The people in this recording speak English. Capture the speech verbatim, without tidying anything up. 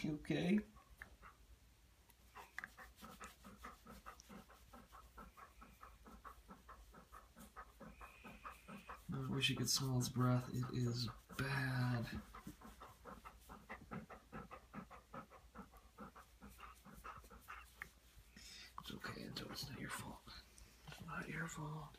You okay? I wish you could smell his breath. It is bad. It's okay, Anto. It's not your fault. It's not your fault.